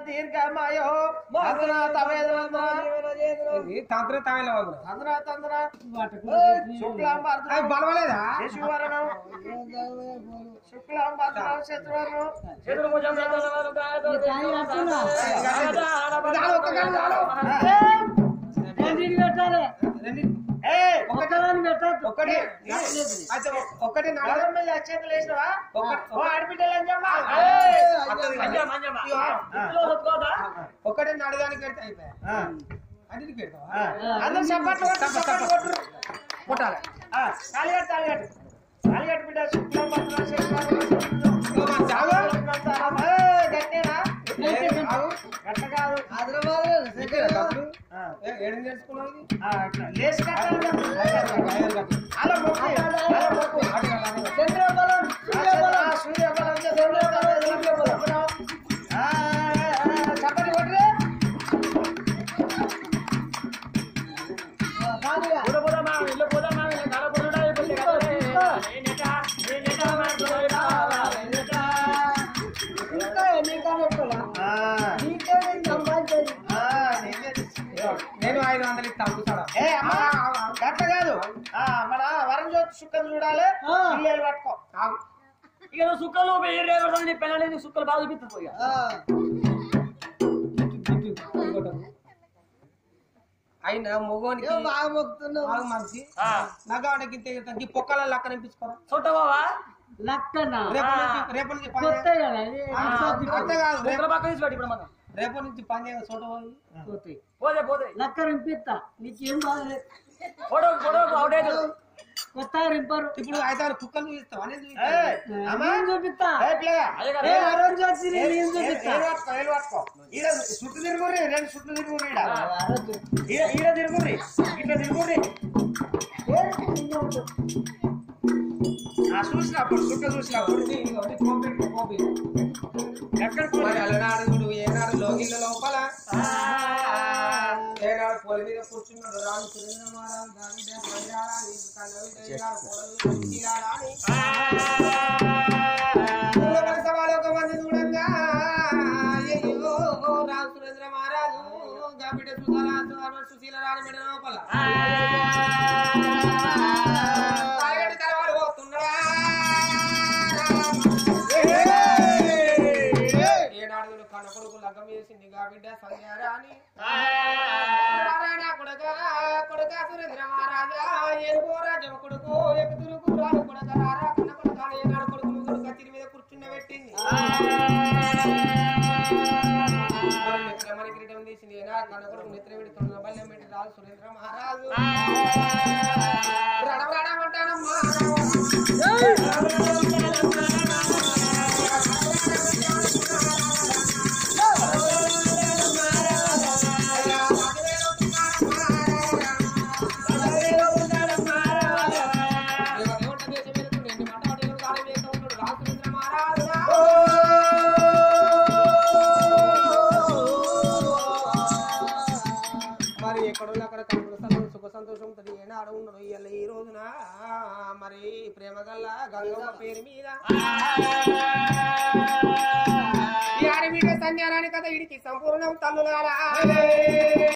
దీర్ఘమాయో తంద్ర తవేదన తంత్ర తమిళ తంద్ర తంద్ర శుక్లాంబర్ధనం బలవలేదా శశివరణం శుక్లాంబర్ధనం శత్రువర్ణం ఒకటి ఒకటే నడడానికి పెడితే అయిపోయా అన్నిటికి పెడతావా అందరూ చప్పట్లు కొట్టాలి తాలిగట్టు తాలిగట్టు తాలిగట్టు బిడ్డ శుక్లాంబర్ధనం గట్టేనా గట్ట కాదు ఏడు నేర్చుకున్నావు లేచి కట్టాలి అలా మొక్కు చంద్రబలం సూర్యబలం సూర్యబలం చప్పటి కొట్టరే నేను 500 ఇస్తాను గట్ల కాదు మన వరం జ్యోతి సుక్కలు చూడాలి పిల్లలు పట్టుకో ఇక సుక్కలు పెళ్ళి సుక్కలు బాగా చూపిస్తుంది అయినా మొగోనికి బాగా మంచి నగాడికి తగ్గి పొక్కల లక్క నింపించుకోరా చూడవా రేపు నుంచి రేపు నుంచి పని చేయగా చోట పోతే పోతే లక్క రింపిస్తా నీకేం బాధలేదు ఫోటో అవుట్ అయితే కొత్త రింపరు ఇప్పుడు 5-6 కుక్కలు చూపిస్తావు అనేది చూపిస్తా చుట్టూ తిరుగుర్రి 2 చుట్టూ తిరుగుర్రి ఈడ తిరుగుర్రి ఇట్లా తిరుగుర్రి చూసినప్పుడు చుట్టూ చూసినప్పుడు ఎక్కడ అలనాడు ఏనాడు లోగిళ్ళ లోపల ఏనాడు పొలి మీద కూర్చున్నాడు రాను సురేంద్ర మహారాజు ఒక మంది చూడంగా అయ్యో రాము సురేంద్ర మహారాజు బిడ్డ సుశీల రాని బిడ్డ లోపల ఏనాడు కనకొడుకు లగ్గం చేసింది బిడ్డ సంధ్యారాని కొడుక సురేంద్ర మహారాజా ఏనుగో రాజవ కొడుకు ఎక్కుతురుకు రాను కొడుక రారా కన్న కొడుక ఏనాడు కొడుకు ముగ్గురు కత్తిరి మీద కూర్చున్న పెట్టింది నిత్రమని కిరీటం తీసింది ఏనాడు కన్న కొడుకు నిద్ర పెడుతున్న బల్లెం పెట్టి రాజు సురేంద్ర మహారాజు రడవడమంటానమ్మా మరి ఎక్కడో అక్కడ కనుక సుఖ సంతోషం ఉంటుంది ఏనాడు ఉండదు ఈ రోజున మరి ప్రేమ గల్ల గంగమ్మ పేరు మీద ఈ ఆడబిడ్డ సంధ్యారాని కథ ఇడికి సంపూర్ణం తల్లులారా